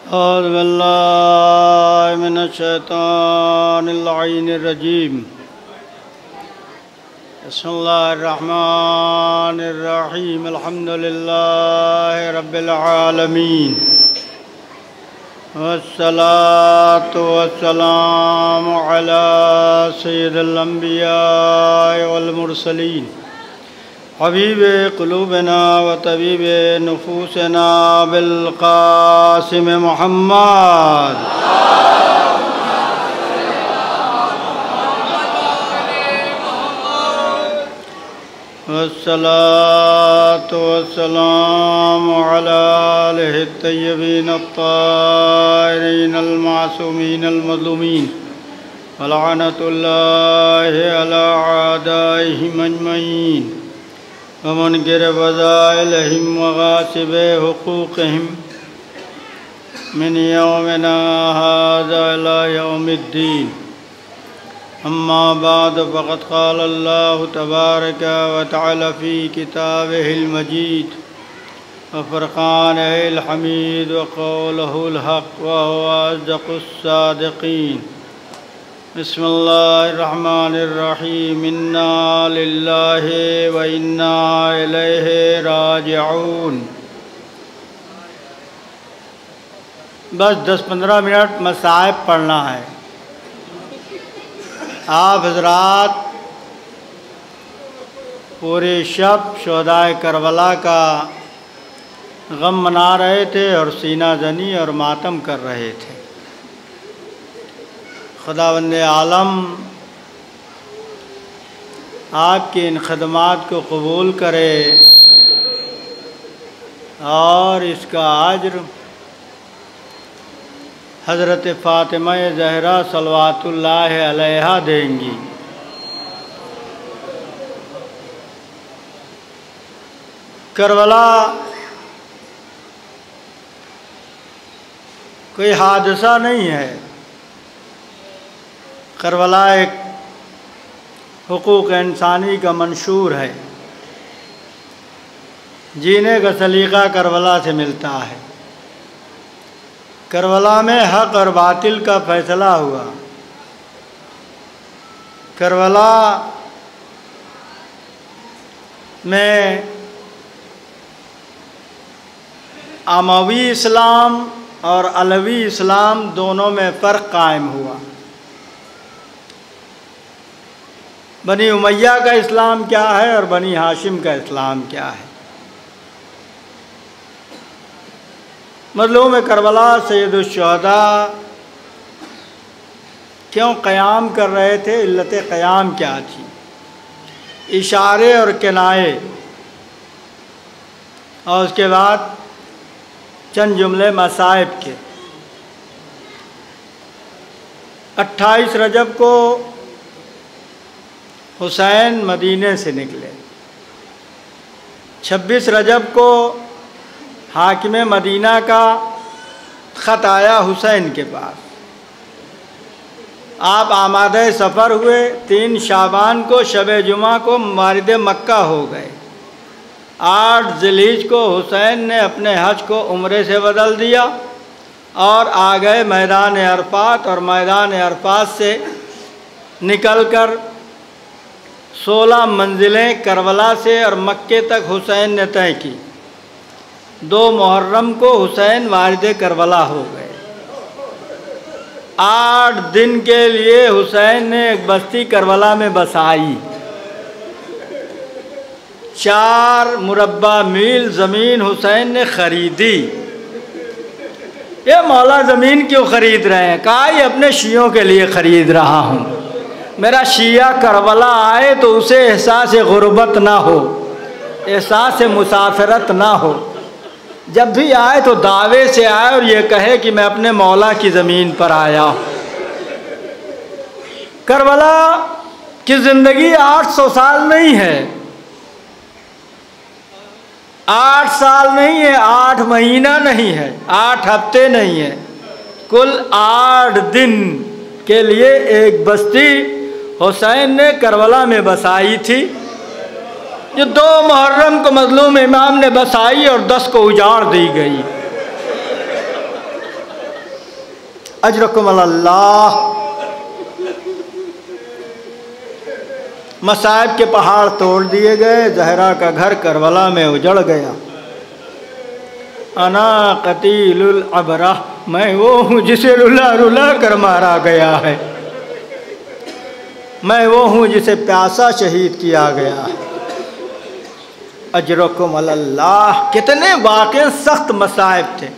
औज़ु बिल्लाहि मिनश्शैतानिर रजीम। बिस्मिल्लाहिर्रहमानिर्रहीम। अल्हम्दुलिल्लाहि रब्बिल आलमीन। वस्सलातु वस्सलामु अला सय्यिदिल अंबिया'i वल मुरसलीन हबीबे क़ुलूबिना व तबीबे नुफूसिना बिल क़ासिम मुहम्मद। वस्सलातु वस्सलामु अला आलिहि तय्यबीन अत्ताहिरीन अल मासूमीन अल मज़लूमीन व लअनतुल्लाहि अला आदाइहिम अजमईन व मुनकिर फ़ज़ाइलिहिम व गासिबि हुक़ूक़िहिम मिन यौमिना हाज़ा इला यौमिद्दीन। अम्मा बाद फ़क़द क़ाल अल्लाहु तबारक व तआला फ़ी किताबिहिल मजीद व फ़ुरक़ानिहिल हमीद व क़ौलिहिल हक़ व हुवा अस्दक़ुस सादिक़ीन। बिस्मिल्लाहिर्रहमानिर्रहीम। इन्ना लिल्लाहि व इन्ना इलैहि राजिऊन। बस 10-15 मिनट मसाइब पढ़ना है। आप हज़रात पूरे शब शुहदाए करबला का गम मना रहे थे और सीना जनी और मातम कर रहे थे। खुदावंद आलम आपकी इन खदमात को कबूल करे और इसका अज्र हज़रत फ़ातिमा ज़हरा सलवातुल्लाह अलैहा देंगी। करबला कोई हादसा नहीं है। करबला एक हुकूक इंसानी का मंशूर है। जीने का सलीक़ा करबला से मिलता है। करबला में हक़ और बातिल का फ़ैसला हुआ। करबला में अमवी इस्लाम और अलवी इस्लाम दोनों में फ़र्क कायम हुआ। बनी उमैया का इस्लाम क्या है और बनी हाशिम का इस्लाम क्या है। मज़लूम करबला सैयदुश्शुहदा क्यों क़याम कर रहे थे, इल्लत क़याम क्या थी, इशारे और किनाए, और उसके बाद चंद जुमले मसाइब के। 28 रजब को हुसैन मदीने से निकले। 26 रजब को हाकिम मदीना का ख़त आया हुसैन के पास। आप आमादे सफ़र हुए। 3 शाबान को शब जुमा को मारिद मक्का हो गए। 8 ज़िलहिज को हुसैन ने अपने हज को उम्रे से बदल दिया और आ गए मैदान अरफ़ात, और मैदान अरफ़ात से निकलकर 16 मंजिलें करबला से और मक्के तक हुसैन ने तय की। 2 मुहर्रम को हुसैन वारिद करबला हो गए। 8 दिन के लिए हुसैन ने एक बस्ती करबला में बसाई। 4 मुरब्बा मील ज़मीन हुसैन ने ख़रीदी। ये मौला ज़मीन क्यों ख़रीद रहे हैं? कहा ये अपने शियों के लिए ख़रीद रहा हूँ। मेरा शिया करबला आए तो उसे एहसास गुर्बत ना हो, एहसास मुसाफिरत ना हो। जब भी आए तो दावे से आए और ये कहे कि मैं अपने मौला की ज़मीन पर आया हूँ। करबला की ज़िंदगी 800 साल नहीं है, 8 साल नहीं है, 8 महीना नहीं है, 8 हफ्ते नहीं है, कुल 8 दिन के लिए एक बस्ती हुसैन ने करबला में बसाई थी। जो 2 मुहर्रम को मजलूम इमाम ने बसाई और 10 को उजाड़ दी गई। अजरकुम अल्लाह। मसाइब के पहाड़ तोड़ दिए गए, जहरा का घर करबला में उजड़ गया। अना कतीलुल अबरा, मैं वो हूँ जिसे रुला रुला कर मारा गया है, मैं वो हूँ जिसे प्यासा शहीद किया गया है। अजरकुम अल्लाह। कितने वाक़ई सख्त मसाइब थे।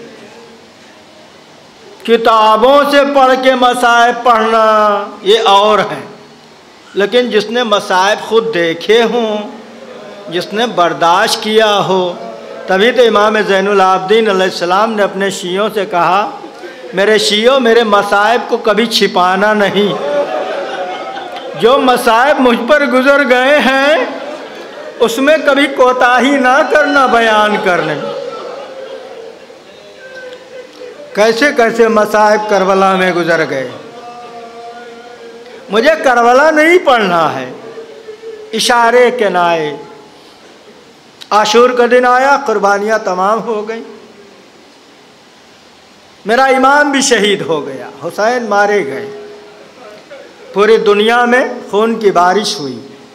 किताबों से पढ़ के मसाइब पढ़ना ये और है, लेकिन जिसने मसाइब खुद देखे हों, जिसने बर्दाश्त किया हो, तभी तो इमाम ज़ैनुल आबिदीन अलैहिस्सलाम ने अपने शियों से कहा, मेरे शियों, मेरे मसाइब को कभी छिपाना नहीं। जो मसाइब मुझ पर गुजर गए हैं उसमें कभी कोताही ना करना बयान करने में। कैसे कैसे मसाइब करबला में गुजर गए। मुझे करबला नहीं पढ़ना है, इशारे के नाए। आशूर का दिन आया, कुर्बानियाँ तमाम हो गई, मेरा इमाम भी शहीद हो गया, हुसैन मारे गए, पूरी दुनिया में खून की बारिश हुई,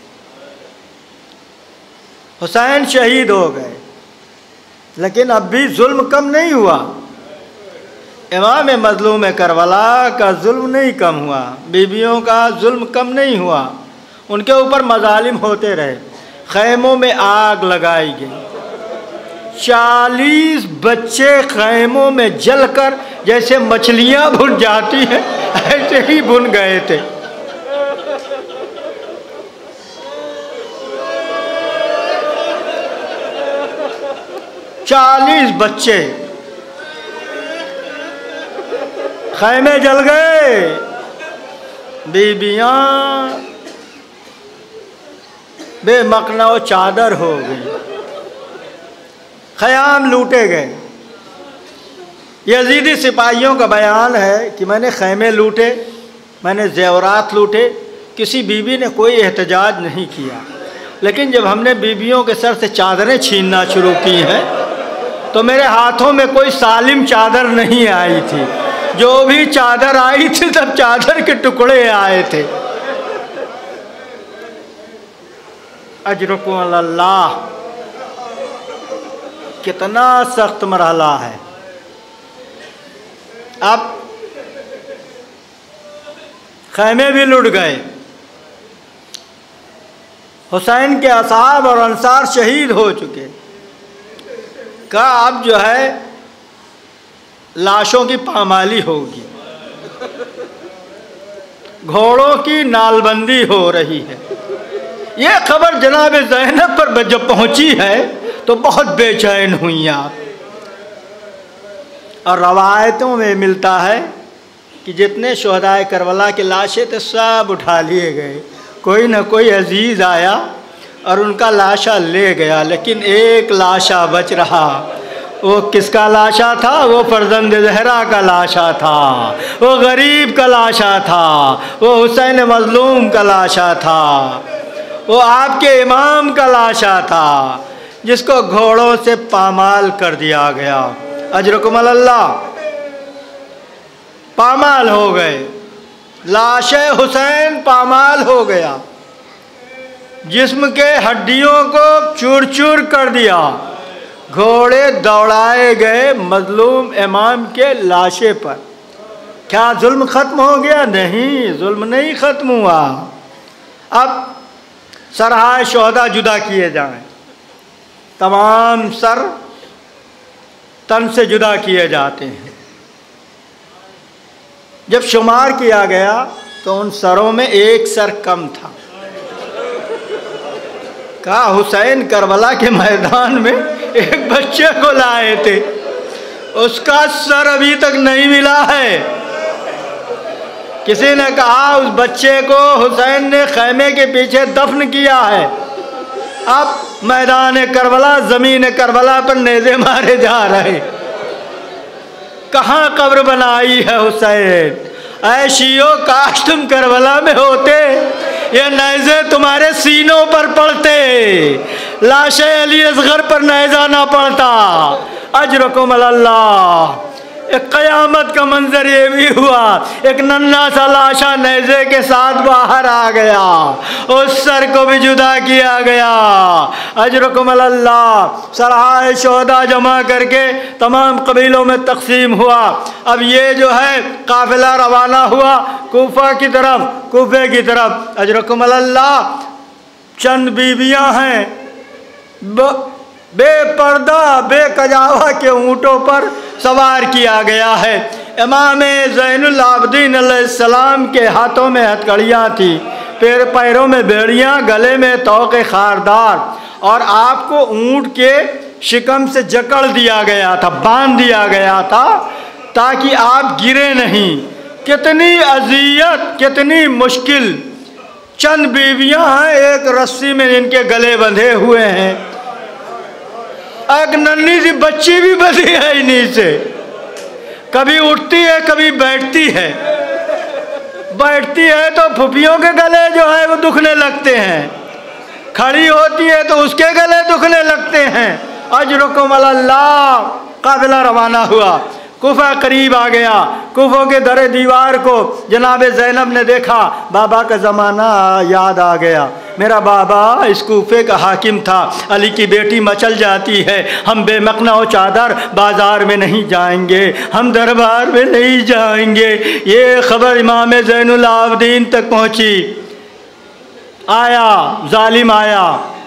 हुसैन शहीद हो गए। लेकिन अब भी जुल्म कम नहीं हुआ। इमाम मज़लूम करबला का जुल्म नहीं कम हुआ, बीबियों का जुल्म कम नहीं हुआ, उनके ऊपर मजालिम होते रहे। खैमों में आग लगाई गई, 40 बच्चे खैमों में जलकर जैसे मछलियां भुन जाती हैं ऐसे ही भुन गए थे। चालीस बच्चे खैमे जल गए, बीबियां बेमकना व चादर हो गई, ख़याम लूटे गए। यजीदी सिपाहियों का बयान है कि मैंने खैमे लूटे, मैंने जेवरात लूटे, किसी बीबी ने कोई एहतजाज नहीं किया। लेकिन जब हमने बीबियों के सर से चादरें छीनना शुरू की हैं तो मेरे हाथों में कोई सालिम चादर नहीं आई थी, जो भी चादर आई थी सब चादर के टुकड़े आए थे। अजरकुम अल्लाह। कितना सख्त मरहला है। अब खैमे भी लुट गए, हुसैन के असहाब और अंसार शहीद हो चुके। कहा अब जो है लाशों की पामाली होगी, घोड़ों की नालबंदी हो रही है। यह खबर जनाब ज़ैनब पर जब पहुंची है तो बहुत बेचैन हुई आप। और रवायतों में मिलता है कि जितने शुहदाए करबला की लाशें थे सब उठा लिए गए, कोई न कोई अजीज़ आया और उनका लाशा ले गया, लेकिन एक लाशा बच रहा। वो किसका लाशा था? वो फर्जंद ज़हरा का लाशा था, वो गरीब का लाशा था, वो हुसैन मज़लूम का लाशा था, वो आपके इमाम का लाशा था जिसको घोड़ों से पामाल कर दिया गया। अजरकुम अल्लाह। पामाल हो गए, लाशे हुसैन पामाल हो गया, जिस्म के हड्डियों को चूर चूर कर दिया। घोड़े दौड़ाए गए मजलूम इमाम के लाशे पर। क्या जुल्म ख़त्म हो गया? नहीं, जुल्म नहीं ख़त्म हुआ। अब सरहाए शोहदा जुदा किए जाएं, तमाम सर तन से जुदा किए जाते हैं। जब शुमार किया गया तो उन सरों में एक सर कम था। कहा हुसैन करबला के मैदान में एक बच्चे को लाए थे, उसका सर अभी तक नहीं मिला है। किसी ने कहा उस बच्चे को हुसैन ने खैमे के पीछे दफन किया है। अब मैदान करबला, ज़मीन करबला पर नेज़े मारे जा रहे। कहाँ कब्र बनाई है हुसैन? ऐ शियो, काश तुम करबला में होते, ये नेज़े तुम्हारे सीनों पर पड़ते, लाशे अली असगर पर नेज़ा ना पड़ता। अजरकुम अल्लाह। एक क़यामत का मंजर ये भी हुआ, एक नन्हा सा लाशा नेज़े के साथ बाहर आ गया, उस सर को भी जुदा किया गया। अजरकुम अल्लाह, सरहाए शोहदा जमा करके तमाम कबीलों में तकसीम हुआ। अब ये जो है काफिला रवाना हुआ कूफा की तरफ, कूफे की तरफ। अजरकुम अल्लाह, चंद बीबियां हैं बेपर्दा बेकजावा के ऊँटों पर सवार किया गया है। इमाम ज़ैनुल आबिदीन अलैहिस्सलाम के हाथों में हथकड़ियाँ थी, पैरों में बेड़ियाँ, गले में तोक़े खारदार, और आपको ऊँट के शिकम से जकड़ दिया गया था, बांध दिया गया था ताकि आप गिरे नहीं। कितनी अज़ियत, कितनी मुश्किल। चंद बीवियां हैं, एक रस्सी में इनके गले बंधे हुए हैं, एक नन्ही सी बच्ची भी बंधी है इन्हीं से। कभी उठती है कभी बैठती है, बैठती है तो फुफियों के गले जो है वो दुखने लगते हैं, खड़ी होती है तो उसके गले दुखने लगते हैं। अजरकुम अल्लाह, काफिला रवाना हुआ, कूफा करीब आ गया। कूफों के दरे दीवार को जनाब ज़ैनब ने देखा, बाबा का ज़माना याद आ गया। मेरा बाबा इस कूफे का हाकिम था, अली की बेटी मचल जाती है, हम बेमकना चादर बाज़ार में नहीं जाएंगे, हम दरबार में नहीं जाएंगे। ये ख़बर इमाम ज़ैनुल आबिदीन तक पहुँची। आया जालिम, आया,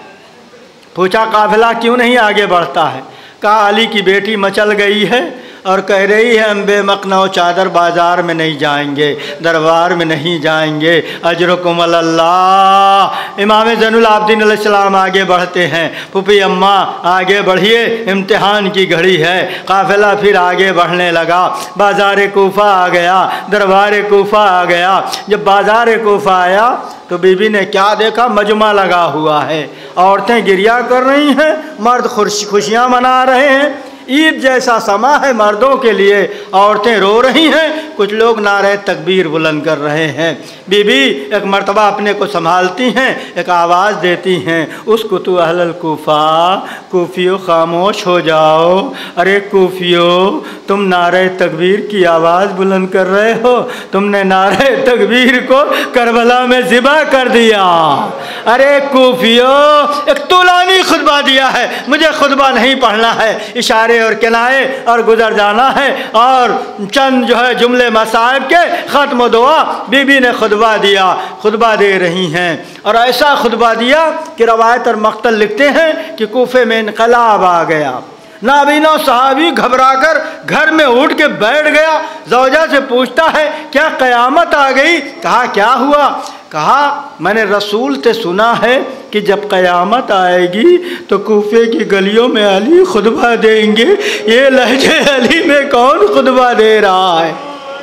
पूछा काफिला क्यों नहीं आगे बढ़ता है? कहा अली की बेटी मचल गई है और कह रही है हम बेमकना चादर बाज़ार में नहीं जाएंगे, दरबार में नहीं जाएंगे। अजरकुम अल्लाह। इमाम ज़ैनुल आबिदीन अलैहिस्सलाम आगे बढ़ते हैं, फूफी अम्मा आगे बढ़िए, इम्तिहान की घड़ी है। काफ़िला फिर आगे बढ़ने लगा, बाज़ार कूफा आ गया, दरबार कूफा आ गया। जब बाज़ार कूफा आया तो बीबी ने क्या देखा, मजमा लगा हुआ है, औरतें गिरिया कर रही हैं, मर्द खुशियाँ मना रहे हैं। ईद जैसा समा है मर्दों के लिए, औरतें रो रही हैं, कुछ लोग नारे तकबीर बुलंद कर रहे हैं। बीबी एक मर्तबा अपने को संभालती हैं, एक आवाज़ देती हैं, उसको तो अहलल कूफा, कूफियो खामोश हो जाओ। अरे कूफियो, तुम नारे तकबीर की आवाज़ बुलंद कर रहे हो, तुमने नारे तकबीर को करबला में ज़िबा कर दिया। अरे कूफियो, एक तूलानी खुतबा दिया है, मुझे खुतबा नहीं पढ़ना है, इशारे और किनाए और गुजर जाना है, और चंद जो है जुमले मसाइब के ख़त्म दुआ बीबी ने खुतबा दिया। खुतबा दे रही हैं और ऐसा खुतबा दिया कि रवायत और मक्तल लिखते हैं कि कूफे में इनकलाब आ गया। नाबीना सहाबी घबराकर घर में उठ के बैठ गया, ज़ौजा से पूछता है क्या क़यामत आ गई? कहा क्या हुआ? कहा मैंने रसूल से सुना है कि जब क़यामत आएगी तो कूफे की गलियों में अली खुतबा देंगे। ये लहजे अली में कौन खुतबा दे रहा है?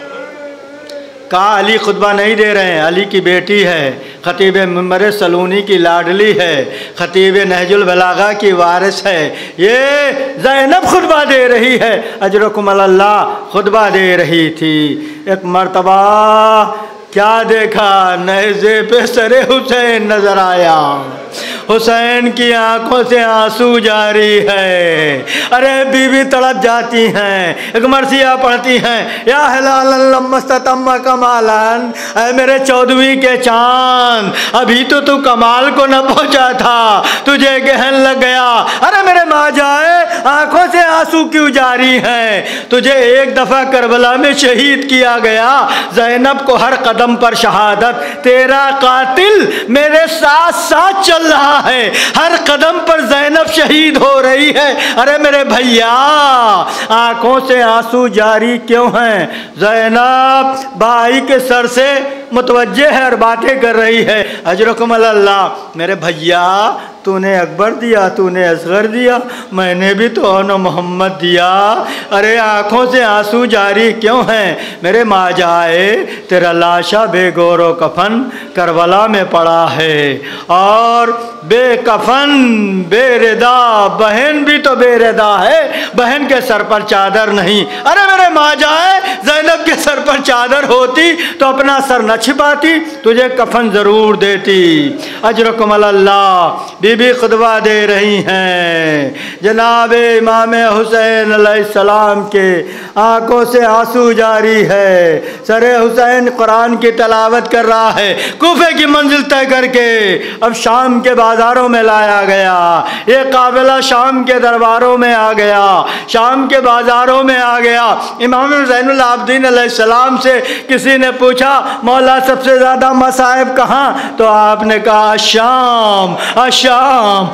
कहा अली खुतबा नहीं दे रहे हैं, अली की बेटी है, ख़तीब मिंबर सलूनी की लाडली है, ख़तीब नहजुल बलागा की वारिस है, ये ज़ैनब खुतबा दे रही है। अजरकुम अल्लाह खुतबा दे रही थी। एक मर्तबा क्या देखा, नेज़े पे सरे हुसैन नजर आया, हुसैन की आंखों से आंसू जारी है। अरे बीवी तड़प जाती हैं, एक मरसिया पढ़ती हैं, या हिलाल कमालन, ऐ मेरे 14वीं के चांद, अभी तो तू कमाल को न पहुंचा था, तुझे गहन लग गया। अरे मेरे माँ जाए, आंखों से आंसू क्यों जारी हैं? तुझे एक दफ़ा करबला में शहीद किया गया, ज़ैनब को हर कदम पर शहादत, तेरा कातिल मेरे साथ साथ चल रहा है, हर कदम पर ज़ैनब शहीद हो रही है। अरे मेरे भैया, आंखों से आंसू जारी क्यों हैं? ज़ैनब भाई के सर से मुतवज्जे है और बातें कर रही है। अजरकुम अल्लाह, मेरे भैया तूने अकबर दिया, तूने असगर दिया, मैंने भी तो न मोहम्मद दिया। अरे आँखों से आंसू जारी क्यों हैं? मेरे माँ जाए, तेरा लाशा बेगौरो कफन करबला में पड़ा है, और बेकफन बेरिदा बहन भी तो बेरिदा है, बहन के सर पर चादर नहीं। अरे मेरे माँ जाए, ज़ैनब के सर पर चादर होती तो अपना सर न छिपाती, तुझे कफन ज़रूर देती। अजरकुम अल्लाह, बीबी खुतबा दे रही हैं, जनाब इमाम हुसैन अलैहिस्सलाम के आंखों से आंसू जारी है। सरे हुसैन कुरान की तलावत कर रहा है। कूफे की मंजिल तय करके अब शाम के बाज़ारों में लाया गया। ये काफ़िला शाम के दरबारों में आ गया, शाम के बाज़ारों में आ गया। इमाम ज़ैनुल आबिदीन अलैहिस्सलाम से किसी ने पूछा, मौला सबसे ज़्यादा मसाइब कहाँ? तो आपने कहा शाम, अशाम,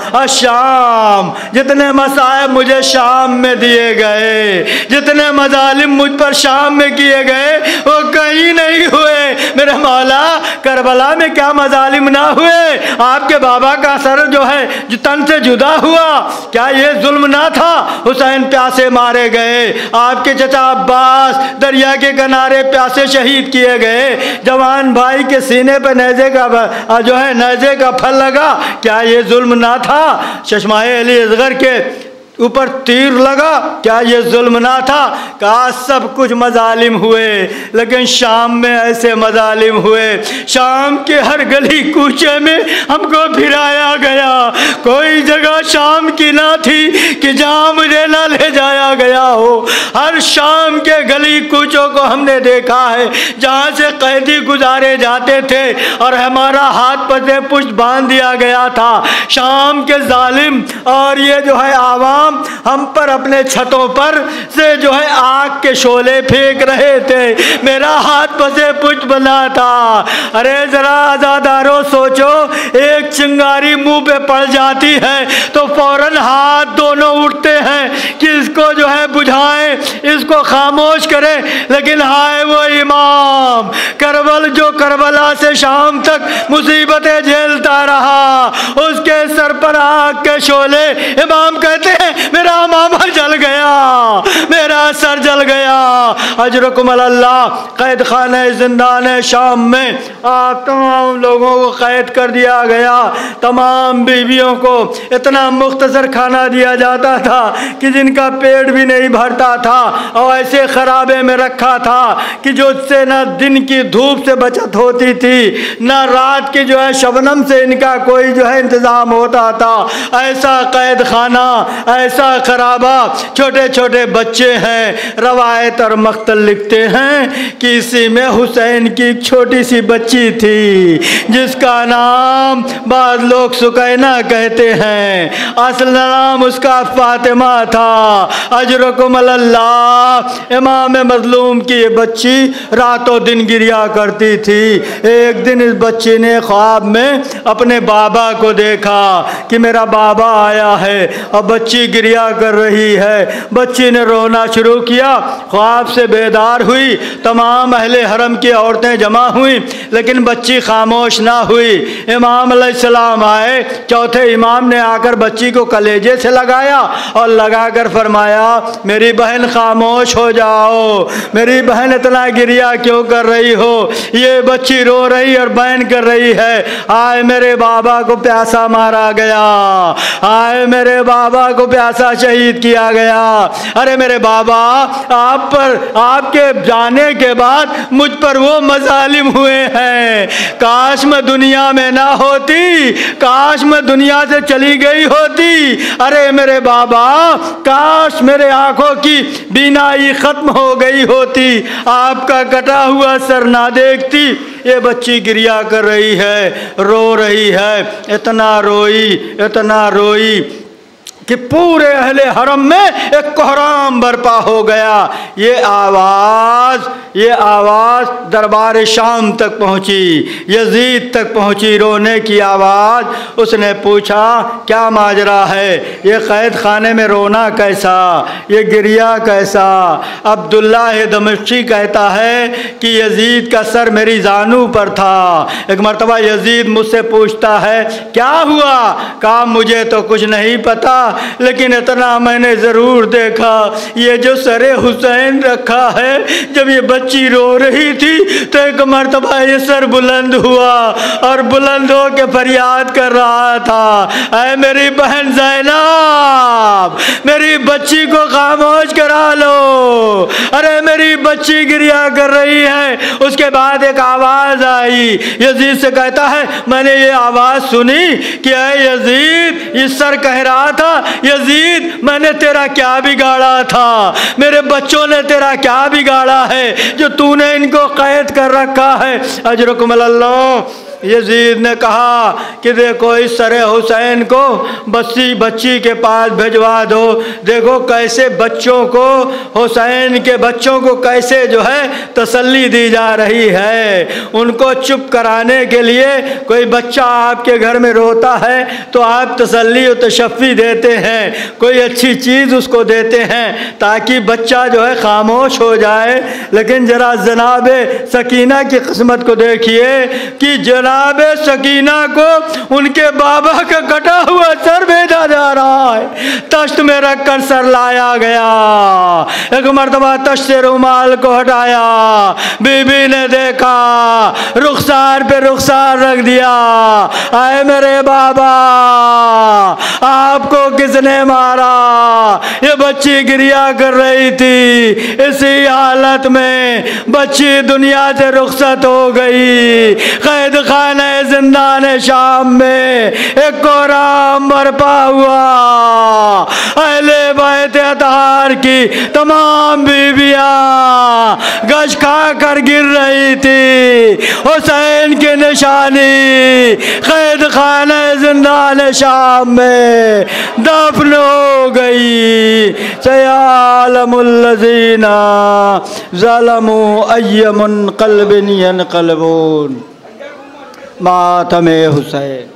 अशाम। जितने मसाइब मुझे शाम में दिए गए, जितने मजालिम मुझ पर शाम में किए गए, वो कहीं नहीं हुए मेरे मौला। करबला में क्या मजालिम ना हुए? आपके बाबा का सर जो है जो तन से जुदा हुआ, क्या ये जुल्म ना था? हुसैन प्यासे मारे गए, आपके चचा अब्बास दरिया के किनारे प्यासे शहीद किए गए, जवान भाई के सीने पर नेज़े का जो है नेज़े का फल लगा, क्या ये जुल्म ना था? चश्माए अली असगर के ऊपर तीर लगा, क्या ये जुल्म ना था? कहा सब कुछ मजालिम हुए, लेकिन शाम में ऐसे मजालिम हुए। शाम के हर गली कूचे में हमको फिराया गया, कोई जगह शाम की ना थी कि जहाँ मुझे ना ले जाया गया हो। हर शाम के गली कूचों को हमने देखा है जहाँ से कैदी गुजारे जाते थे और हमारा हाथ पसे पुष्ट बांध दिया गया था। शाम के जालिम और ये जो है आवाम हम पर अपने छतों पर से जो है आग के शोले फेंक रहे थे, मेरा हाथ पसे पुष्ट बना था। अरे जरा आजादारों सोचो, एक चिंगारी मुंह पे पड़ जाती है तो फौरन हाथ दोनों उठते हैं कि इसको जो है बुझाएं, इसको खामोश करें। लेकिन हाय वो इमाम करबल जो करबला से शाम तक मुसीबतें झेलता रहा, उसके सर पर आग के शोले। इमाम कहते हैं मेरा मामा जल गया, मेरा सर जल गया। अजरकुम अल्लाह। कैद खाने जिंदान शाम में आप तमाम लोगों को कैद कर दिया गया। तमाम बीवियों को इतना मुख्तसर खाना दिया जाता था कि जिनका पेट भी नहीं भरता था, और ऐसे खराबे में रखा था कि जो उससे न दिन की धूप से बचत होती थी, न रात की जो है शबनम से इनका कोई जो है इंतज़ाम होता था। ऐसा कैद खाना, ऐसा खराबा। छोटे छोटे बच्चे हैं, रवायत और मख्तल लिखते हैं कि इसी में हुसैन की एक छोटी सी बच्ची थी जिसका नाम बाद लोग सुकैना कहते हैं, असल नाम उसका फातिमा था। अजरकुम अल्लाह। इमाम मजलूम की ये बच्ची रातों दिन गिरिया करती थी। एक दिन इस बच्ची ने ख्वाब में अपने बाबा को देखा कि मेरा बाबा आया है, और बच्ची गिरिया कर रही है। बच्ची ने रोना शुरू किया, ख्वाब से बेदार हुई। तमाम अहले हरम की औरतें जमा हुई, लेकिन बच्ची खामोश ना हुई। इमाम अलैहिस्सलाम आए, चौथे इमाम ने आकर बच्ची को कलेजे से लगाया और लगाकर फरमाया, मेरी बहन खामोश हो जाओ, मेरी बहन इतना गिरिया क्यों कर रही हो? ये बच्ची रो रही और बहन कर रही है, आए मेरे बाबा को प्यासा मारा गया, आए मेरे बाबा को प्यासा शहीद किया गया। अरे मेरे बाबा, आप पर आपके जाने के बाद मुझ पर वो मजालिम हुए हैं, काश मैं दुनिया में ना होती, काश मैं दुनिया से चली गई होती। अरे मेरे बाबा, काश मेरे आंखों की बीनाई खत्म हो गई होती, आपका कटा हुआ सर ना देखती। ये बच्ची गिरिया कर रही है, रो रही है, इतना रोई कि पूरे अहले हरम में एक कोहराम बर्पा हो गया। ये आवाज़ दरबार शाम तक पहुंची, यजीद तक पहुंची, रोने की आवाज़। उसने पूछा क्या माजरा है, ये कैद खाने में रोना कैसा, ये गिरिया कैसा? अब्दुल्ला दमिश्की कहता है कि यजीद का सर मेरी जानू पर था। एक मरतबा यजीद मुझसे पूछता है क्या हुआ? कहा मुझे तो कुछ नहीं पता, लेकिन इतना मैंने ज़रूर देखा, ये जो सरे हुसैन रखा है, जो जब ये बच्ची रो रही थी तो एक मर्तबा ये सर बुलंद हुआ और बुलंद हो के फरियाद कर रहा था, ऐ मेरी बहन ज़ैनब, मेरी बच्ची को खामोश करा लो। अरे मेरी बच्ची गिरिया कर रही है। उसके बाद एक आवाज़ आई, यजीद से कहता है मैंने ये आवाज़ सुनी कि ऐ यजीद, इस सर कह रहा था यजीद मैंने तेरा क्या बिगाड़ा था, मेरे बच्चों ने तेरा क्या बिगाड़ा है जो तूने इनको कैद कर रखा है। अजरुकुम अल्लाह। यजीद ने कहा कि देखो इस सरे हुसैन को बच्ची के पास भिजवा दो। देखो कैसे बच्चों को, हुसैन के बच्चों को कैसे जो है तसल्ली दी जा रही है। उनको चुप कराने के लिए कोई बच्चा आपके घर में रोता है तो आप तसल्ली और तशफ़ी देते हैं, कोई अच्छी चीज़ उसको देते हैं ताकि बच्चा जो है खामोश हो जाए। लेकिन ज़रा जनाब सकीना की किस्मत को देखिए कि जनाब सकीना को उनके बाबा का कटा हुआ सर भेजा जा रहा है, तश्त में रखकर सर लाया गया। एक मर्तबा तश्त से रुमाल को हटाया, बीबी ने देखा, रुखसार पे रुखसार रख दिया। आए मेरे बाबा, आपको किसने मारा? ये बच्ची गिरिया कर रही थी, इसी हालत में बच्ची दुनिया से रुखसत हो गई। कैद खाने जिंदान शाम में एक कोहराम बरपा हुआ। अहले बैत अतहार की तमाम बीबियां गश खा कर गिर रही थी। हुसैन की निशानी कैद खाने जिंदान शाम में दफन हो गई। सयालमुल्लज़ीना ज़लमू अय्यमुन क़ल्बिन यनक़लबून। मातमे हुसैन।